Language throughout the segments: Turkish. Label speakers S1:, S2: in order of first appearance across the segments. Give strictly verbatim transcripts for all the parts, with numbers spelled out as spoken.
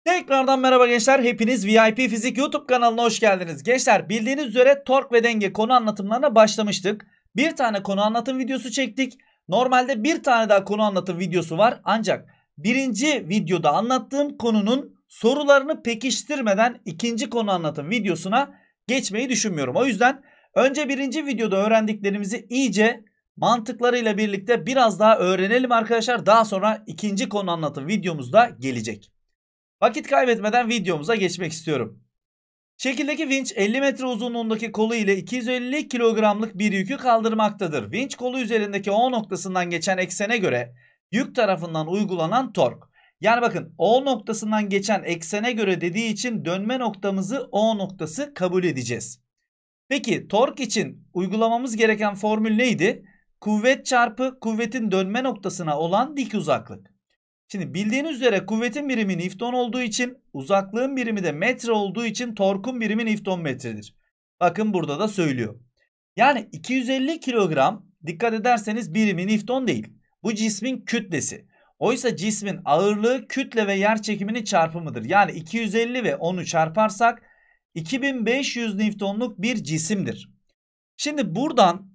S1: Tekrardan merhaba gençler. Hepiniz V I P Fizik YouTube kanalına hoş geldiniz. Gençler bildiğiniz üzere tork ve denge konu anlatımlarına başlamıştık. Bir tane konu anlatım videosu çektik. Normalde bir tane daha konu anlatım videosu var. Ancak birinci videoda anlattığım konunun sorularını pekiştirmeden ikinci konu anlatım videosuna geçmeyi düşünmüyorum. O yüzden önce birinci videoda öğrendiklerimizi iyice mantıklarıyla birlikte biraz daha öğrenelim arkadaşlar. Daha sonra ikinci konu anlatım videomuzda gelecek. Vakit kaybetmeden videomuza geçmek istiyorum. Şekildeki vinç elli metre uzunluğundaki kolu ile iki yüz elli kilogramlık bir yükü kaldırmaktadır. Vinç kolu üzerindeki O noktasından geçen eksene göre yük tarafından uygulanan tork. Yani bakın O noktasından geçen eksene göre dediği için dönme noktamızı O noktası kabul edeceğiz. Peki tork için uygulamamız gereken formül neydi? Kuvvet çarpı kuvvetin dönme noktasına olan dik uzaklık. Şimdi bildiğiniz üzere kuvvetin birimi Newton olduğu için, uzaklığın birimi de metre olduğu için torkun birimi Newton metredir. Bakın burada da söylüyor. Yani iki yüz elli kilogram, dikkat ederseniz birimi Newton değil. Bu cismin kütlesi. Oysa cismin ağırlığı kütle ve yer çekiminin çarpımıdır. Yani iki yüz elli ve onu çarparsak iki bin beş yüz Newton'luk bir cisimdir. Şimdi buradan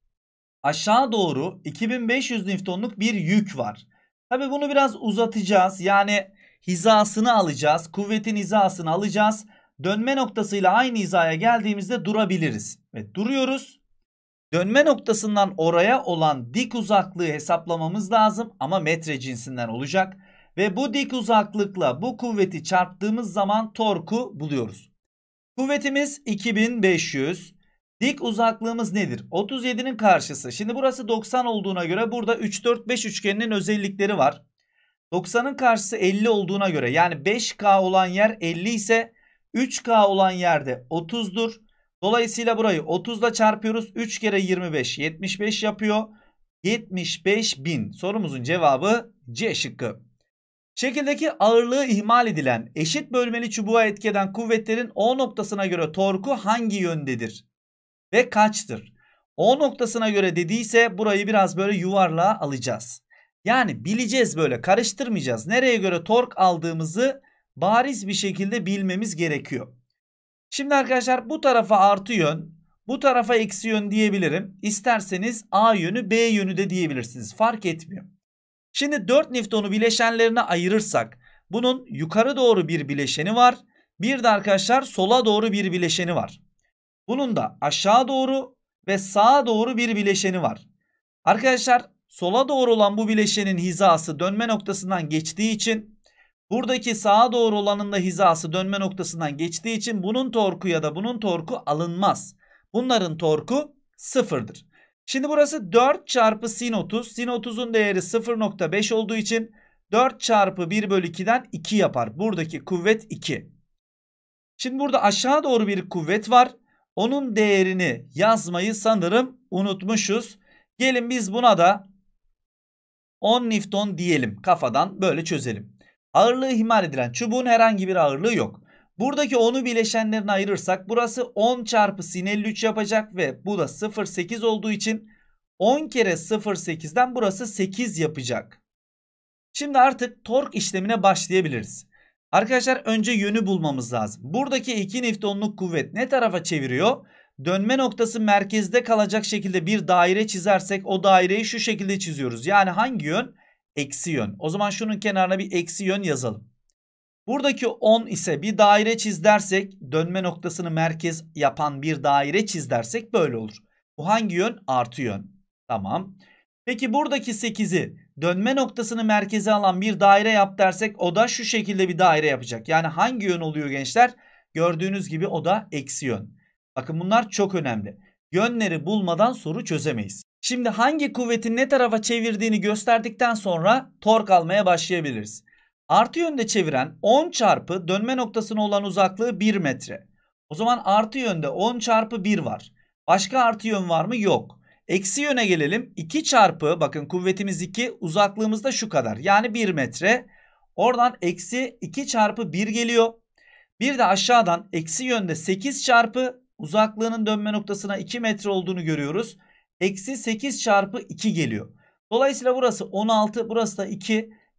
S1: aşağı doğru iki bin beş yüz Newton'luk bir yük var. Tabi bunu biraz uzatacağız. Yani hizasını alacağız. Kuvvetin hizasını alacağız. Dönme noktasıyla aynı hizaya geldiğimizde durabiliriz. Ve duruyoruz. Dönme noktasından oraya olan dik uzaklığı hesaplamamız lazım. Ama metre cinsinden olacak. Ve bu dik uzaklıkla bu kuvveti çarptığımız zaman torku buluyoruz. Kuvvetimiz iki bin beş yüz. Dik uzaklığımız nedir? otuz yedi'nin karşısı. Şimdi burası doksan olduğuna göre burada üç dört beş üçgeninin özellikleri var. doksan'ın karşısı elli olduğuna göre yani beş K olan yer elli ise üç K olan yerde otuz'dur. Dolayısıyla burayı otuz ile çarpıyoruz. üç kere yirmi beş yetmiş beş yapıyor. yetmiş beş bin. Sorumuzun cevabı C şıkkı. Şekildeki ağırlığı ihmal edilen eşit bölmeli çubuğa etki eden kuvvetlerin O noktasına göre torku hangi yöndedir? Ve kaçtır? O noktasına göre dediyse burayı biraz böyle yuvarlığa alacağız. Yani bileceğiz, böyle karıştırmayacağız. Nereye göre tork aldığımızı bariz bir şekilde bilmemiz gerekiyor. Şimdi arkadaşlar bu tarafa artı yön, bu tarafa eksi yön diyebilirim. İsterseniz A yönü B yönü de diyebilirsiniz. Fark etmiyor. Şimdi dört Newton'u bileşenlerine ayırırsak bunun yukarı doğru bir bileşeni var. Bir de arkadaşlar sola doğru bir bileşeni var. Bunun da aşağı doğru ve sağa doğru bir bileşeni var. Arkadaşlar sola doğru olan bu bileşenin hizası dönme noktasından geçtiği için, buradaki sağa doğru olanın da hizası dönme noktasından geçtiği için bunun torku ya da bunun torku alınmaz. Bunların torku sıfırdır. Şimdi burası dört çarpı sin otuz. Sin otuz'un değeri sıfır nokta beş olduğu için dört çarpı bir bölü iki'den iki yapar. Buradaki kuvvet iki. Şimdi burada aşağı doğru bir kuvvet var. Onun değerini yazmayı sanırım unutmuşuz. Gelin biz buna da on Newton diyelim. Kafadan böyle çözelim. Ağırlığı ihmal edilen çubuğun herhangi bir ağırlığı yok. Buradaki on'u bileşenlerine ayırırsak burası on çarpı sin elli üç yapacak ve bu da sıfır virgül sekiz olduğu için on kere sıfır virgül sekiz'den burası sekiz yapacak. Şimdi artık tork işlemine başlayabiliriz. Arkadaşlar önce yönü bulmamız lazım. Buradaki iki Newton'luk kuvvet ne tarafa çeviriyor? Dönme noktası merkezde kalacak şekilde bir daire çizersek o daireyi şu şekilde çiziyoruz. Yani hangi yön? Eksi yön. O zaman şunun kenarına bir eksi yön yazalım. Buradaki on ise bir daire çiz dersek, dönme noktasını merkez yapan bir daire çiz dersek böyle olur. Bu hangi yön? Artı yön. Tamam. Peki buradaki sekiz'i dönme noktasını merkeze alan bir daire yap dersek o da şu şekilde bir daire yapacak. Yani hangi yön oluyor gençler? Gördüğünüz gibi o da eksi yön. Bakın bunlar çok önemli. Yönleri bulmadan soru çözemeyiz. Şimdi hangi kuvvetin ne tarafa çevirdiğini gösterdikten sonra tork almaya başlayabiliriz. Artı yönde çeviren on çarpı dönme noktasına olan uzaklığı bir metre. O zaman artı yönde on çarpı bir var. Başka artı yön var mı? Yok. Eksi yöne gelelim. iki çarpı, bakın kuvvetimiz iki, uzaklığımız da şu kadar. Yani bir metre. Oradan eksi iki çarpı bir geliyor. Bir de aşağıdan eksi yönde sekiz çarpı uzaklığının dönme noktasına iki metre olduğunu görüyoruz. Eksi sekiz çarpı iki geliyor. Dolayısıyla burası on altı, burası da iki.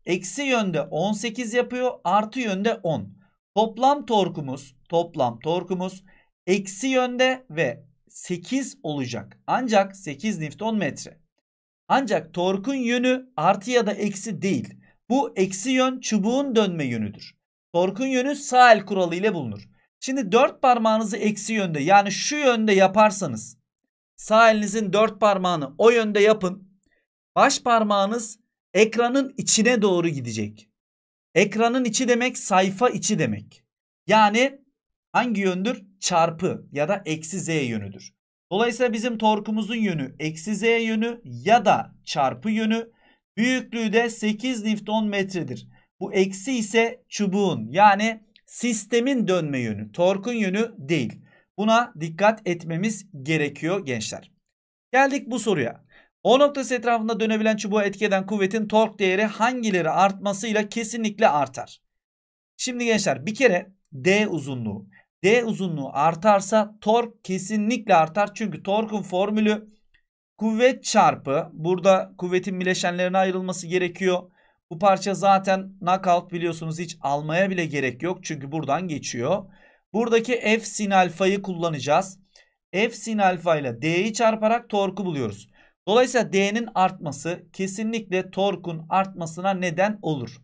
S1: eksi yönde on sekiz yapıyor. Artı yönde on. Toplam torkumuz, toplam torkumuz eksi yönde ve sekiz olacak. Ancak sekiz Newton metre. Ancak torkun yönü artı ya da eksi değil. Bu eksi yön çubuğun dönme yönüdür. Torkun yönü sağ el kuralı ile bulunur. Şimdi dört parmağınızı eksi yönde, yani şu yönde yaparsanız sağ elinizin dört parmağını o yönde yapın. Baş parmağınız ekranın içine doğru gidecek. Ekranın içi demek sayfa içi demek. Yani hangi yöndür? Çarpı ya da eksi z yönüdür. Dolayısıyla bizim torkumuzun yönü eksi z yönü ya da çarpı yönü. Büyüklüğü de sekiz Newton metredir. Bu eksi ise çubuğun, yani sistemin dönme yönü. Torkun yönü değil. Buna dikkat etmemiz gerekiyor gençler. Geldik bu soruya. O noktası etrafında dönebilen çubuğa etki eden kuvvetin tork değeri hangileri artmasıyla kesinlikle artar? Şimdi gençler bir kere D uzunluğu. D uzunluğu artarsa tork kesinlikle artar. Çünkü torkun formülü kuvvet çarpı, burada kuvvetin bileşenlerine ayrılması gerekiyor. Bu parça zaten knockout, biliyorsunuz, hiç almaya bile gerek yok. Çünkü buradan geçiyor. Buradaki F sin alfayı kullanacağız. F sin alfa ile D'yi çarparak torku buluyoruz. Dolayısıyla D'nin artması kesinlikle torkun artmasına neden olur.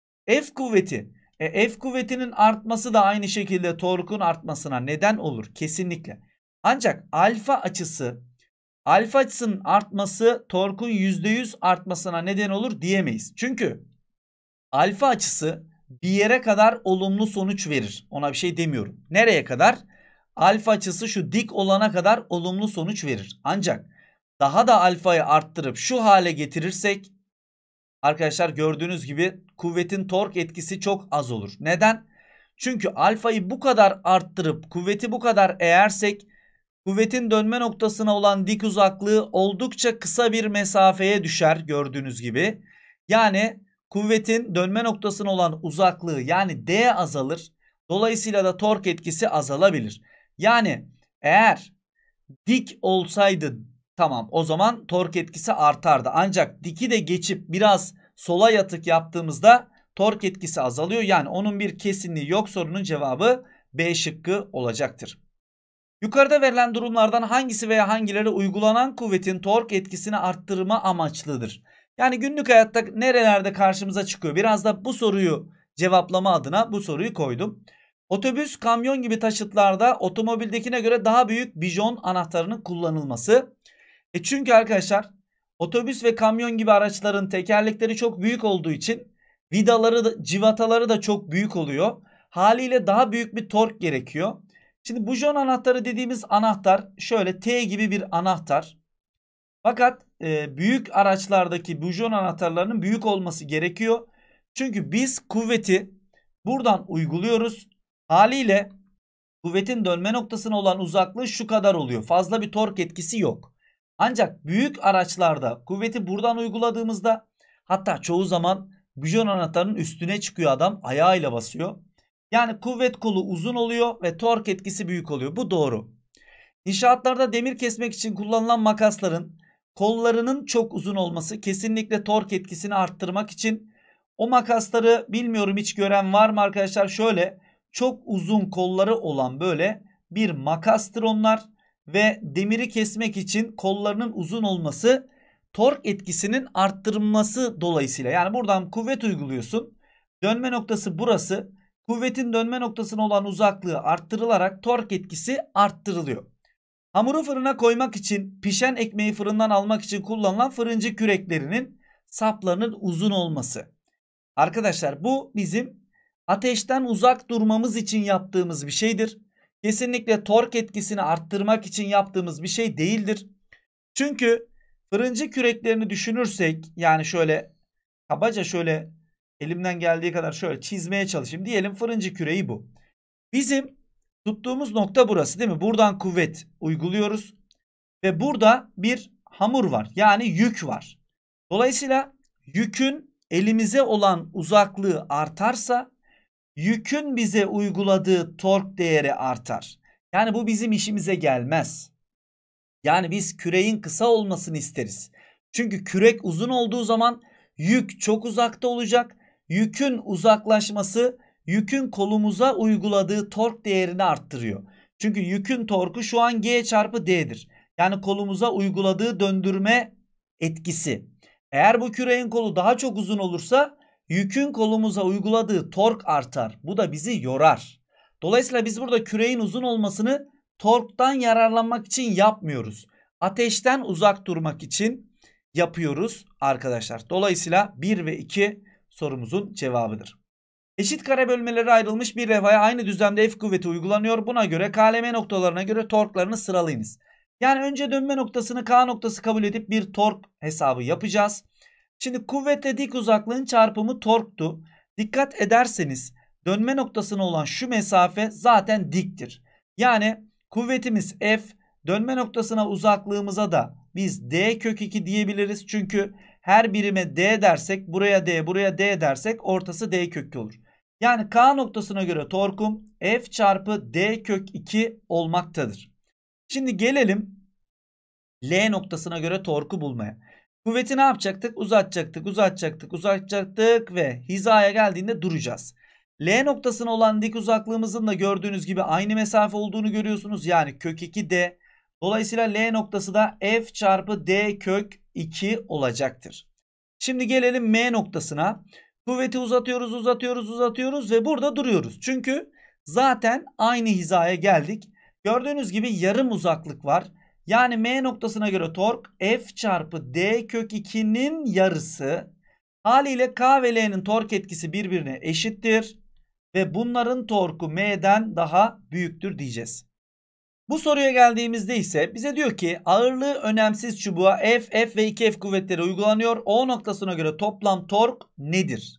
S1: F kuvveti. E, F kuvvetinin artması da aynı şekilde torkun artmasına neden olur. Kesinlikle. Ancak alfa açısı, alfa açısının artması torkun yüzde yüz artmasına neden olur diyemeyiz. Çünkü alfa açısı bir yere kadar olumlu sonuç verir. Ona bir şey demiyorum. Nereye kadar? Alfa açısı şu dik olana kadar olumlu sonuç verir. Ancak daha da alfayı arttırıp şu hale getirirsek arkadaşlar, gördüğünüz gibi kuvvetin tork etkisi çok az olur. Neden? Çünkü alfayı bu kadar arttırıp kuvveti bu kadar eğersek kuvvetin dönme noktasına olan dik uzaklığı oldukça kısa bir mesafeye düşer, gördüğünüz gibi. Yani kuvvetin dönme noktasına olan uzaklığı, yani D azalır. Dolayısıyla da tork etkisi azalabilir. Yani eğer dik olsaydı tamam, o zaman tork etkisi artardı. Ancak diki de geçip biraz sola yatık yaptığımızda tork etkisi azalıyor. Yani onun bir kesinliği yok. Sorunun cevabı B şıkkı olacaktır. Yukarıda verilen durumlardan hangisi veya hangileri uygulanan kuvvetin tork etkisini arttırma amaçlıdır? Yani günlük hayatta nerelerde karşımıza çıkıyor? Biraz da bu soruyu cevaplama adına bu soruyu koydum. Otobüs, kamyon gibi taşıtlarda otomobildekine göre daha büyük bijon anahtarının kullanılması. E çünkü arkadaşlar otobüs ve kamyon gibi araçların tekerlekleri çok büyük olduğu için vidaları da, civataları da çok büyük oluyor. Haliyle daha büyük bir tork gerekiyor. Şimdi bujon anahtarı dediğimiz anahtar şöyle T gibi bir anahtar. Fakat e, büyük araçlardaki bujon anahtarlarının büyük olması gerekiyor. Çünkü biz kuvveti buradan uyguluyoruz. Haliyle kuvvetin dönme noktasına olan uzaklığı şu kadar oluyor. Fazla bir tork etkisi yok. Ancak büyük araçlarda kuvveti buradan uyguladığımızda, hatta çoğu zaman bujon anahtarının üstüne çıkıyor adam, ayağıyla basıyor. Yani kuvvet kolu uzun oluyor ve tork etkisi büyük oluyor. Bu doğru. İnşaatlarda demir kesmek için kullanılan makasların kollarının çok uzun olması kesinlikle tork etkisini arttırmak için. O makasları bilmiyorum, hiç gören var mı arkadaşlar? Şöyle çok uzun kolları olan böyle bir makastır onlar ve demiri kesmek için kollarının uzun olması tork etkisinin arttırılması dolayısıyla. Yani buradan kuvvet uyguluyorsun. Dönme noktası burası. Kuvvetin dönme noktasına olan uzaklığı arttırılarak tork etkisi arttırılıyor. Hamuru fırına koymak için, pişen ekmeği fırından almak için kullanılan fırıncı küreklerinin saplarının uzun olması. Arkadaşlar bu bizim ateşten uzak durmamız için yaptığımız bir şeydir. Kesinlikle tork etkisini arttırmak için yaptığımız bir şey değildir. Çünkü fırıncı küreklerini düşünürsek, yani şöyle kabaca şöyle elimden geldiği kadar şöyle çizmeye çalışayım. Diyelim fırıncı küreği bu. Bizim tuttuğumuz nokta burası değil mi? Buradan kuvvet uyguluyoruz. Ve burada bir hamur var. Yani yük var. Dolayısıyla yükün elimize olan uzaklığı artarsa yükün bize uyguladığı tork değeri artar. Yani bu bizim işimize gelmez. Yani biz küreğin kısa olmasını isteriz. Çünkü kürek uzun olduğu zaman Yük çok uzakta olacak. Yükün uzaklaşması yükün kolumuza uyguladığı tork değerini arttırıyor. Çünkü yükün torku şu an G çarpı D'dir. Yani kolumuza uyguladığı döndürme etkisi. Eğer bu küreğin kolu daha çok uzun olursa yükün kolumuza uyguladığı tork artar. Bu da bizi yorar. Dolayısıyla biz burada küreğin uzun olmasını torktan yararlanmak için yapmıyoruz. Ateşten uzak durmak için yapıyoruz arkadaşlar. Dolayısıyla bir ve iki sorumuzun cevabıdır. Eşit kare bölmelere ayrılmış bir levhaya aynı düzlemde F kuvveti uygulanıyor. Buna göre K L M noktalarına göre torklarını sıralayınız. Yani önce dönme noktasını K noktası kabul edip bir tork hesabı yapacağız. Şimdi kuvvetle dik uzaklığın çarpımı torktu. Dikkat ederseniz dönme noktasına olan şu mesafe zaten diktir. Yani kuvvetimiz F, dönme noktasına uzaklığımıza da biz D kök iki diyebiliriz. Çünkü her birime D dersek, buraya D, buraya D dersek ortası D kök iki olur. Yani K noktasına göre torkum F çarpı D kök iki olmaktadır. Şimdi gelelim L noktasına göre torku bulmaya. Kuvveti ne yapacaktık? Uzatacaktık, uzatacaktık, uzatacaktık ve hizaya geldiğinde duracağız. L noktasına olan dik uzaklığımızın da gördüğünüz gibi aynı mesafe olduğunu görüyorsunuz. Yani kök iki D. Dolayısıyla L noktası da F çarpı D kök iki olacaktır. Şimdi gelelim M noktasına. Kuvveti uzatıyoruz, uzatıyoruz, uzatıyoruz ve burada duruyoruz. Çünkü zaten aynı hizaya geldik. Gördüğünüz gibi yarım uzaklık var. Yani M noktasına göre tork F çarpı D kök iki'nin yarısı. Haliyle K ve L'nin tork etkisi birbirine eşittir. Ve bunların torku M'den daha büyüktür diyeceğiz. Bu soruya geldiğimizde ise bize diyor ki ağırlığı önemsiz çubuğa F, F ve iki F kuvvetleri uygulanıyor. O noktasına göre toplam tork nedir?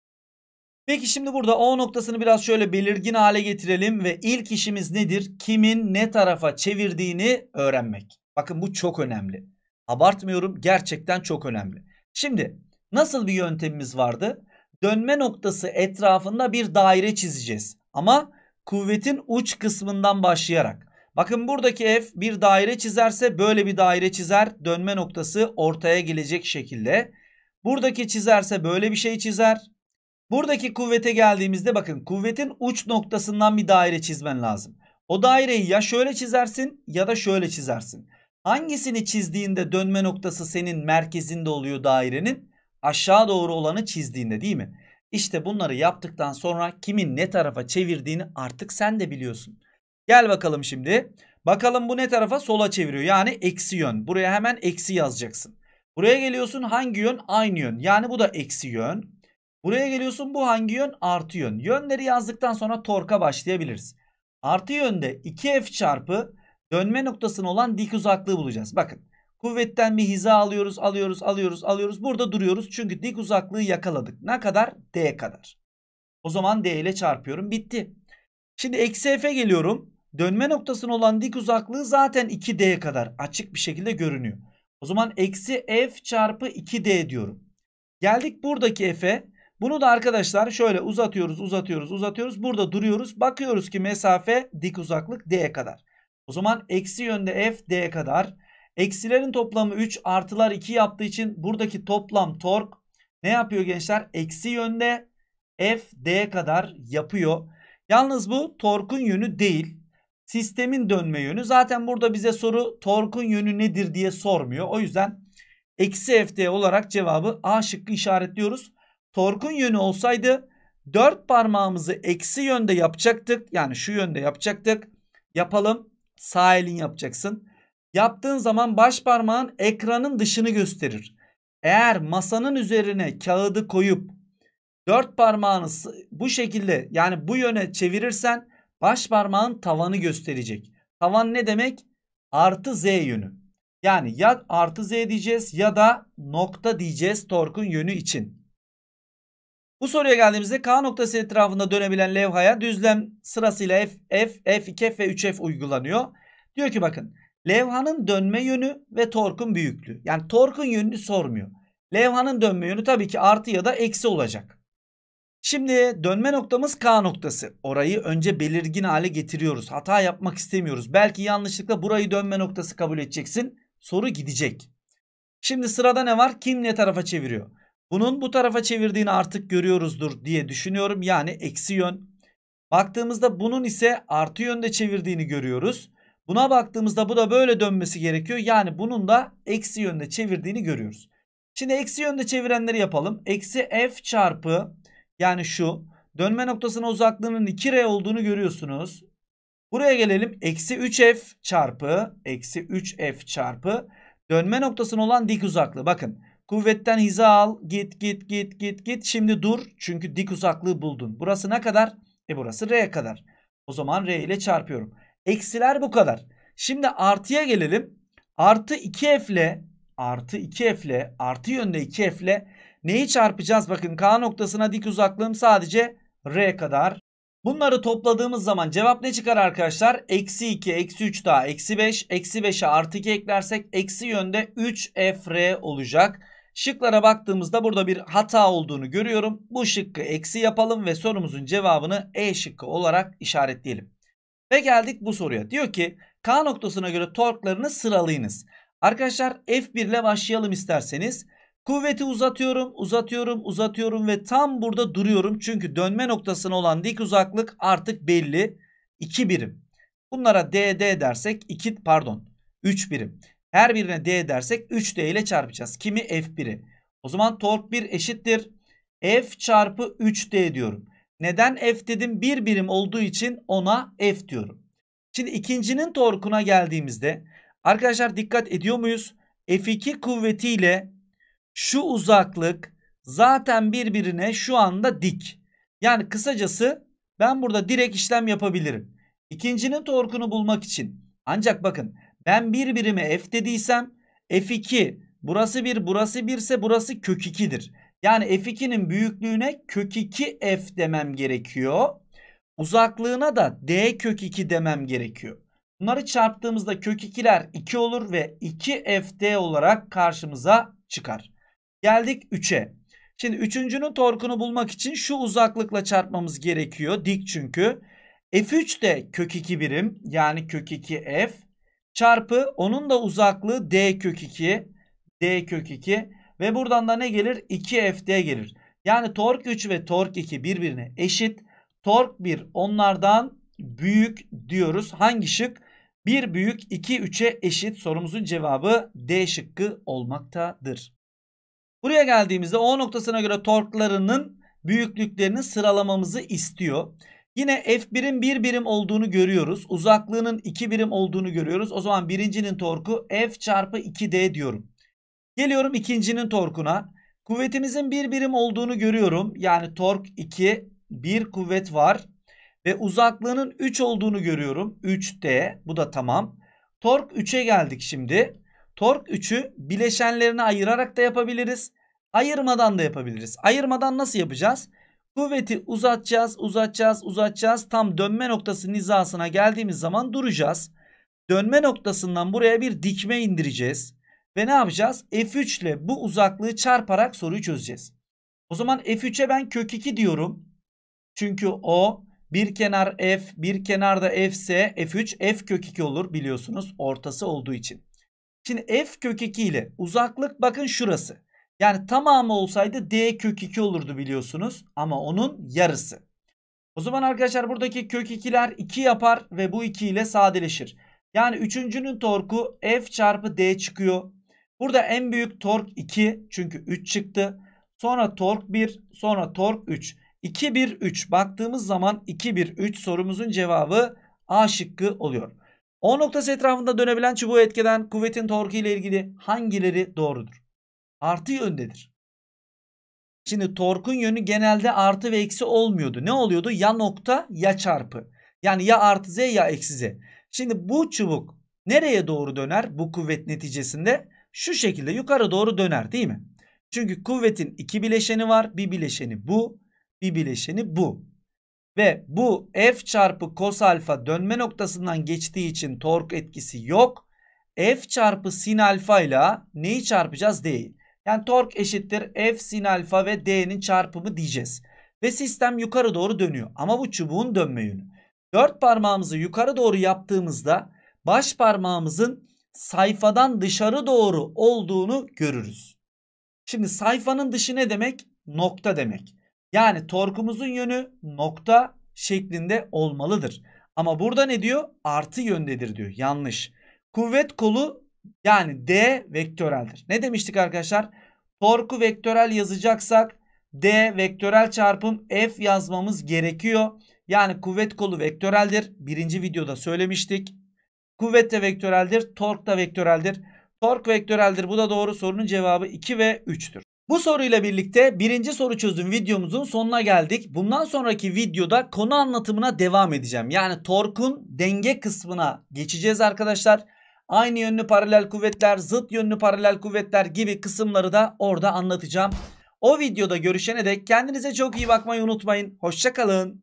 S1: Peki şimdi burada O noktasını biraz şöyle belirgin hale getirelim ve ilk işimiz nedir? Kimin ne tarafa çevirdiğini öğrenmek. Bakın bu çok önemli. Abartmıyorum, gerçekten çok önemli. Şimdi nasıl bir yöntemimiz vardı? Dönme noktası etrafında bir daire çizeceğiz. Ama kuvvetin uç kısmından başlayarak. Bakın buradaki F bir daire çizerse böyle bir daire çizer. Dönme noktası ortaya gelecek şekilde. Buradaki çizerse böyle bir şey çizer. Buradaki kuvvete geldiğimizde bakın kuvvetin uç noktasından bir daire çizmen lazım. O daireyi ya şöyle çizersin ya da şöyle çizersin. Hangisini çizdiğinde dönme noktası senin merkezinde oluyor dairenin? Aşağı doğru olanı çizdiğinde, değil mi? İşte bunları yaptıktan sonra kimin ne tarafa çevirdiğini artık sen de biliyorsun. Gel bakalım şimdi. Bakalım bu ne tarafa? Sola çeviriyor. Yani eksi yön. Buraya hemen eksi yazacaksın. Buraya geliyorsun, hangi yön? Aynı yön. Yani bu da eksi yön. Buraya geliyorsun, bu hangi yön? Artı yön. Yönleri yazdıktan sonra torka başlayabiliriz. Artı yönde iki F çarpı dönme noktasına olan dik uzaklığı bulacağız. Bakın kuvvetten bir hiza alıyoruz, alıyoruz, alıyoruz, alıyoruz. Burada duruyoruz çünkü dik uzaklığı yakaladık. Ne kadar? D kadar. O zaman D ile çarpıyorum. Bitti. Şimdi eksi F'e geliyorum. Dönme noktasına olan dik uzaklığı zaten iki D kadar açık bir şekilde görünüyor. O zaman eksi F çarpı iki D diyorum. Geldik buradaki F'e. Bunu da arkadaşlar şöyle uzatıyoruz, uzatıyoruz, uzatıyoruz. Burada duruyoruz. Bakıyoruz ki mesafe dik uzaklık D kadar. O zaman eksi yönde F D kadar. Eksilerin toplamı üç, artılar iki yaptığı için buradaki toplam tork ne yapıyor gençler? Eksi yönde F D kadar yapıyor. Yalnız bu torkun yönü değil. Sistemin dönme yönü. Zaten burada bize soru torkun yönü nedir diye sormuyor. O yüzden eksi F D olarak cevabı A şıkkı işaretliyoruz. Torkun yönü olsaydı dört parmağımızı eksi yönde yapacaktık. Yani şu yönde yapacaktık. Yapalım. Sağ elin yapacaksın. Yaptığın zaman baş parmağın ekranın dışını gösterir. Eğer masanın üzerine kağıdı koyup dört parmağını bu şekilde yani bu yöne çevirirsen baş parmağın tavanı gösterecek. Tavan ne demek? Artı Z yönü. Yani ya artı Z diyeceğiz ya da nokta diyeceğiz torkun yönü için. Bu soruya geldiğimizde K noktası etrafında dönebilen levhaya düzlem sırasıyla F, F, F iki F ve üç F uygulanıyor. Diyor ki bakın levhanın dönme yönü ve torkun büyüklüğü. Yani torkun yönünü sormuyor. Levhanın dönme yönü tabii ki artı ya da eksi olacak. Şimdi dönme noktamız K noktası. Orayı önce belirgin hale getiriyoruz. Hata yapmak istemiyoruz. Belki yanlışlıkla burayı dönme noktası kabul edeceksin. Soru gidecek. Şimdi sırada ne var? Kim ne tarafa çeviriyor? Bunun bu tarafa çevirdiğini artık görüyoruzdur diye düşünüyorum. Yani eksi yön. Baktığımızda bunun ise artı yönde çevirdiğini görüyoruz. Buna baktığımızda bu da böyle dönmesi gerekiyor. Yani bunun da eksi yönde çevirdiğini görüyoruz. Şimdi eksi yönde çevirenleri yapalım. Eksi f çarpı, yani şu dönme noktasına uzaklığının iki r olduğunu görüyorsunuz. Buraya gelelim. Eksi üç f çarpı eksi üç f çarpı dönme noktasına olan dik uzaklığı. Bakın, kuvvetten hiza al, git git git git git. Şimdi dur, çünkü dik uzaklığı buldun. Burası ne kadar? E burası r'ye kadar. O zaman r ile çarpıyorum. Eksiler bu kadar. Şimdi artıya gelelim. Artı iki f ile artı iki f ile artı yönde iki f ile neyi çarpacağız? Bakın, K noktasına dik uzaklığım sadece r kadar. Bunları topladığımız zaman cevap ne çıkar arkadaşlar? Eksi iki, eksi üç daha eksi beş. Eksi beşe artı iki eklersek eksi yönde üç f r olacak. Şıklara baktığımızda burada bir hata olduğunu görüyorum. Bu şıkkı eksi yapalım ve sorumuzun cevabını E şıkkı olarak işaretleyelim. Ve geldik bu soruya. Diyor ki K noktasına göre torklarını sıralayınız. Arkadaşlar F bir ile başlayalım isterseniz. Kuvveti uzatıyorum, uzatıyorum, uzatıyorum ve tam burada duruyorum. Çünkü dönme noktasına olan dik uzaklık artık belli. iki birim. Bunlara D D dersek iki, pardon üç birim. Her birine D dersek üç D ile çarpacağız. Kimi? F bir'i. O zaman tork bir eşittir F çarpı üç D diyorum. Neden F dedim? bir birim olduğu için ona F diyorum. Şimdi ikincinin torkuna geldiğimizde arkadaşlar dikkat ediyor muyuz? F iki kuvvetiyle şu uzaklık zaten birbirine şu anda dik. Yani kısacası ben burada direkt işlem yapabilirim. İkincinin torkunu bulmak için. Ancak bakın, ben bir birime f dediysem f iki, burası bir, burası bir ise burası kök iki'dir. Yani f iki'nin büyüklüğüne kök iki f demem gerekiyor. Uzaklığına da d kök iki demem gerekiyor. Bunları çarptığımızda kök iki'ler iki olur ve iki f d olarak karşımıza çıkar. Geldik üç'e. Şimdi üçüncünün torkunu bulmak için şu uzaklıkla çarpmamız gerekiyor. Dik çünkü. F üç de kök iki birim, yani kök iki f çarpı onun da uzaklığı d kök iki. D kök iki ve buradan da ne gelir? iki f d gelir. Yani tork üç ve tork iki birbirine eşit. Tork bir onlardan büyük diyoruz. Hangi şık? bir büyük iki üç'e eşit. Sorumuzun cevabı D şıkkı olmaktadır. Buraya geldiğimizde O noktasına göre torklarının büyüklüklerini sıralamamızı istiyor. Yine F bir'in bir birim olduğunu görüyoruz. Uzaklığının iki birim olduğunu görüyoruz. O zaman birincinin torku F çarpı iki D diyorum. Geliyorum ikincinin torkuna. Kuvvetimizin bir birim olduğunu görüyorum. Yani tork iki, bir kuvvet var. Ve uzaklığının üç olduğunu görüyorum. üç D, bu da tamam. Tork üç'e geldik şimdi. Tork üç'ü bileşenlerine ayırarak da yapabiliriz. Ayırmadan da yapabiliriz. Ayırmadan nasıl yapacağız? Kuvveti uzatacağız, uzatacağız, uzatacağız. Tam dönme noktası hizasına geldiğimiz zaman duracağız. Dönme noktasından buraya bir dikme indireceğiz. Ve ne yapacağız? F üç ile bu uzaklığı çarparak soruyu çözeceğiz. O zaman F üç'e ben kök iki diyorum. Çünkü o bir kenar F, bir kenarda F ise F üç F kök iki olur biliyorsunuz, ortası olduğu için. Şimdi F kök iki ile uzaklık bakın şurası. Yani tamamı olsaydı D kök iki olurdu biliyorsunuz, ama onun yarısı. O zaman arkadaşlar buradaki kök iki'ler iki yapar ve bu iki ile sadeleşir. Yani üçüncünün torku F çarpı D çıkıyor. Burada en büyük tork iki, çünkü üç çıktı. Sonra tork bir, sonra tork üç. iki bir üç baktığımız zaman iki bir üç sorumuzun cevabı A şıkkı oluyor. O noktası etrafında dönebilen çubuğu etkeden kuvvetin torku ile ilgili hangileri doğrudur? Artı yöndedir. Şimdi torkun yönü genelde artı ve eksi olmuyordu. Ne oluyordu? Ya nokta ya çarpı. Yani ya artı z ya eksi z. Şimdi bu çubuk nereye doğru döner bu kuvvet neticesinde? Şu şekilde yukarı doğru döner değil mi? Çünkü kuvvetin iki bileşeni var. Bir bileşeni bu, bir bileşeni bu. Ve bu F çarpı kos alfa dönme noktasından geçtiği için tork etkisi yok. F çarpı sin alfa ile neyi çarpacağız? D'yi. Yani tork eşittir F sin alfa ve D'nin çarpımı diyeceğiz. Ve sistem yukarı doğru dönüyor. Ama bu çubuğun dönme yönü. Dört parmağımızı yukarı doğru yaptığımızda baş parmağımızın sayfadan dışarı doğru olduğunu görürüz. Şimdi sayfanın dışı ne demek? Nokta demek. Yani torkumuzun yönü nokta şeklinde olmalıdır. Ama burada ne diyor? Artı yöndedir diyor. Yanlış. Kuvvet kolu yani D vektöreldir. Ne demiştik arkadaşlar? Torku vektörel yazacaksak D vektörel çarpım F yazmamız gerekiyor. Yani kuvvet kolu vektöreldir. Birinci videoda söylemiştik. Kuvvet de vektöreldir. Tork da vektöreldir. Tork vektöreldir. Bu da doğru. Sorunun cevabı iki ve üçtür. Bu soruyla birlikte birinci soru çözüm videomuzun sonuna geldik. Bundan sonraki videoda konu anlatımına devam edeceğim. Yani torkun denge kısmına geçeceğiz arkadaşlar. Aynı yönlü paralel kuvvetler, zıt yönlü paralel kuvvetler gibi kısımları da orada anlatacağım. O videoda görüşene dek kendinize çok iyi bakmayı unutmayın. Hoşça kalın.